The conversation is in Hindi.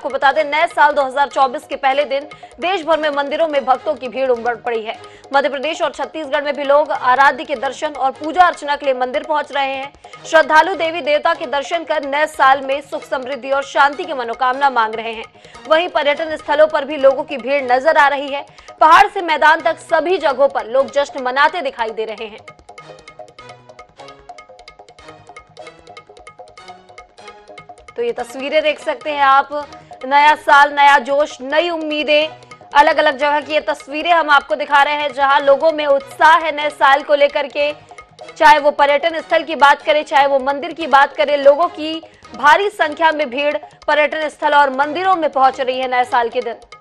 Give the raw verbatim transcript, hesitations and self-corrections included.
आपको बता दें, नए साल दो हज़ार चौबीस के पहले दिन देश भर में मंदिरों में भक्तों की भीड़ उमड़ पड़ी है। मध्य प्रदेश और छत्तीसगढ़ में भी लोग आराध्य के दर्शन और पूजा अर्चना के लिए मंदिर पहुंच रहे हैं। श्रद्धालु देवी देवता के दर्शन कर नए साल में सुख समृद्धि और शांति की मनोकामना मांग रहे हैं। वहीं पर्यटन स्थलों पर भी लोगों की भीड़ नजर आ रही है। पहाड़ से मैदान तक सभी जगहों पर लोग जश्न मनाते दिखाई दे रहे हैं। तो ये तस्वीरें देख सकते हैं आप, नया साल, नया जोश, नई उम्मीदें, अलग अलग जगह की ये तस्वीरें हम आपको दिखा रहे हैं जहां लोगों में उत्साह है नए साल को लेकर के। चाहे वो पर्यटन स्थल की बात करें, चाहे वो मंदिर की बात करें, लोगों की भारी संख्या में भीड़ पर्यटन स्थल और मंदिरों में पहुंच रही है नए साल के दिन।